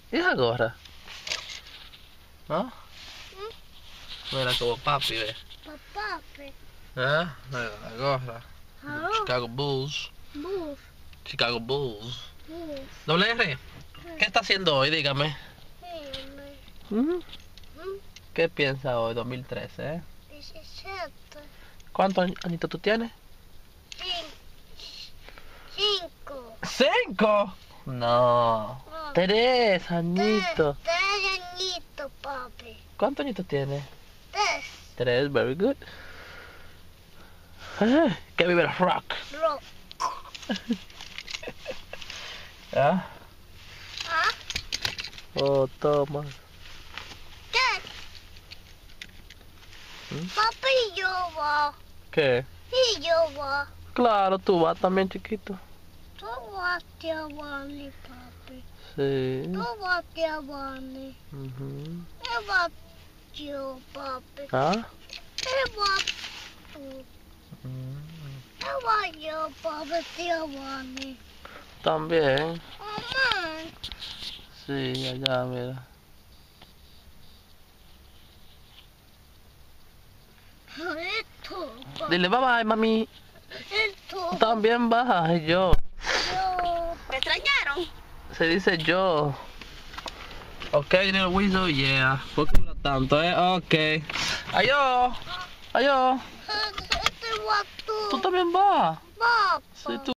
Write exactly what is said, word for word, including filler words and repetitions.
¿Y esa gorra? ¿No? ¿Mm? Mira como papi, ve. Papi. ¿Ah? Mira la gorra. Hello. Chicago Bulls. Bulls. Chicago Bulls. Bulls. Doble R, ¿qué está haciendo hoy? Dígame. Dime. ¿Mm? ¿Mm? ¿Qué piensa hoy, dos mil trece? ¿Eh? diecisiete. ¿Cuántos añitos tú tienes? Cinco. ¿Cinco? No. No. Tres añitos. Tres, tres añitos, papi. ¿Cuántos añitos tienes? Tres. Tres, very good. Ah, que vive el rock. Rock. ¿Ah? ¿Ah? Oh, toma. ¿Qué? ¿Mm? Papi, yo va. ¿Qué? Y yo va. Claro, tú vas también, chiquito. Tú vas a Bani, papi. Sí. Tú vas a Bani. Ujú. ¿Qué vas yo, papi? ¿Ah? ¿Qué vas tú? Mm. ¿Qué vas yo, papi, a Bani? También. Mamá. Sí, allá, mira. Esto, papi. Dile bye bye, mami. Esto. También baja, yo. Yo. ¿Me extrañaron? Se dice yo. Ok, Little Weasel, yeah. ¿Por qué dura tanto, eh? Ok. Adiós. Adiós. Este vas tú. ¿Tú también vas? Papá. Sí, tú.